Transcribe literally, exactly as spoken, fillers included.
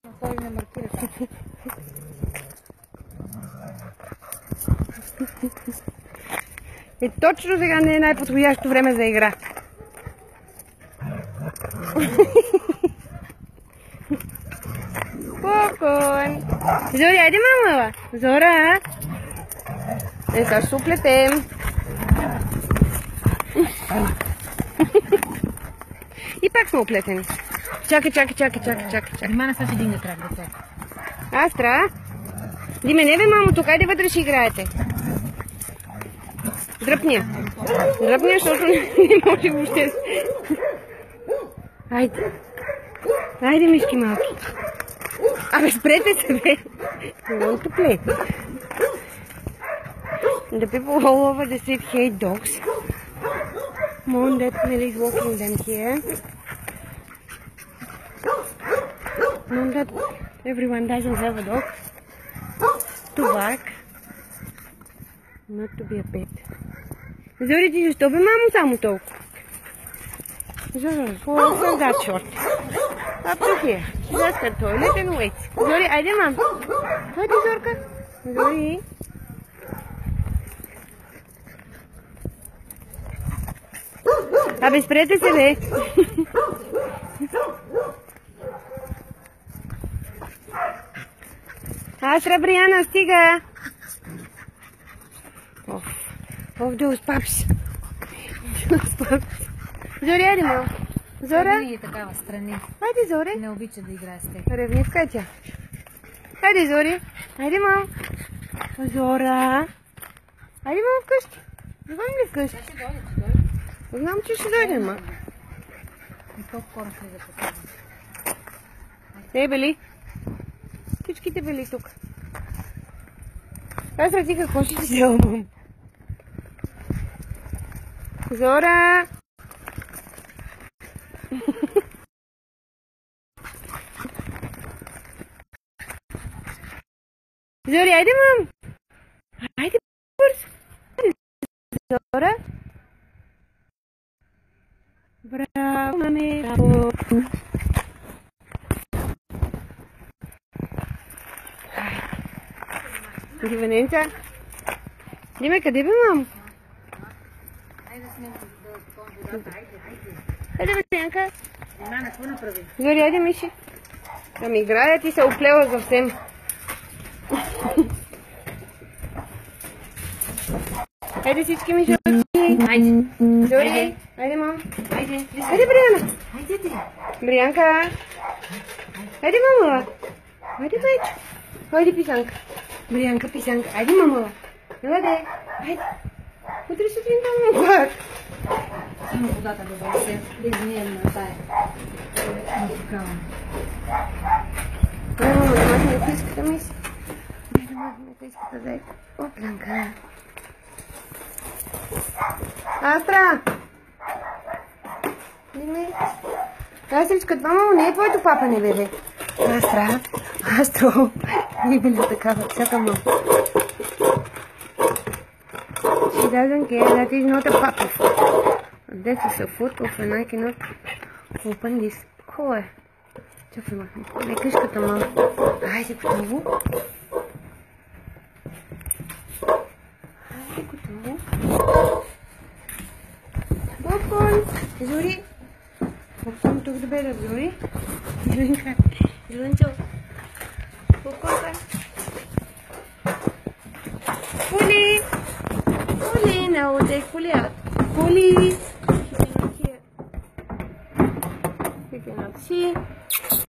Той не маркира. И точно сега не е най-подходящо време за игра. Спокойно. Зори, айде мама. Зора. Е, сега ще се уплетем. И пак сме уплетени. Чакай, чакай, чакай, чакай, чакай. Нима не са си дигна крак до теб. Астра? Диме, не бе, мамо, тук айде вътре ще играете. Дръпня. Дръпня, защото не може въобще. Айде. Айде, мишки малки. Абе, спрете се, бе. Много топле. The people all over the street hate dogs. Mom, that Millie is walking them here. Mom, that everyone doesn't have a dog. To bark. Not to be a pet. Зори, ти защо бе, мамо, само толкова? Зори, for that short. Up to here. Just a toilet and wait. Зори, айде, мам. Хайде, Зорка. Зори. Абе, спрете се, бе. Астра, Бриана, стига. Оф, оф, those pups. Those pups. Зори, айде, мама. Зора? Винаги е такава страни. Айде, Зори. Не обича да играе с теб. Ревнивка е тя. Айде, Зори. Айде, мама. Зора. Айде, мама, вкъщи. Завърни ли вкъщи? Ще дойде, ще дойде. Знам, че ще дойде, ма. И колко хора ще да посадим. Ей, бели. Всичките бели тук. Аз ради какво ще си вземам. Зора! Зори, айде, мам! Айде, бързо! Зора! Браво, маме! Браво! Дивененца! Диме, къде бе, мам? Айде сме до водата, айде, айде. Айде, бе, Сенка! Нима, какво направи? Зори, айде, миши! Да ми играя, ти се оплела съвсем. Айде всички мишочки! Айде! Зори! Айде, мам! Айде! Айде, Бриана! Айде ти! Брианка! Айде, мамала! Айде, Печо! Айде, писанка! Брианка, писанка! Айде, мамала! Еладе! Айде! Утре сутринта му пак! Само водата да бъде без нея на тая. Музикална. Айде, мама, да махне тиската ми си. Айде, махне тиската, зайка. Оплянка! Астра! Диме! Астричка, това мамо не е твоето папане, бебе. Астра! Астро! Не били такава, всяка мамо. She doesn't care, that is not a puppy foot. That is a foot of and I cannot open this core. Чакай, махне. Не къшката, мамо. Айде, готово. Айде, готово. Попкорн! Зори! Попкорн тук да бе, Зори. Зоринка. Зоринчо. Попкорнка. Пули! Пули! Now take Puli out. Puli! She cannot hear. She cannot see.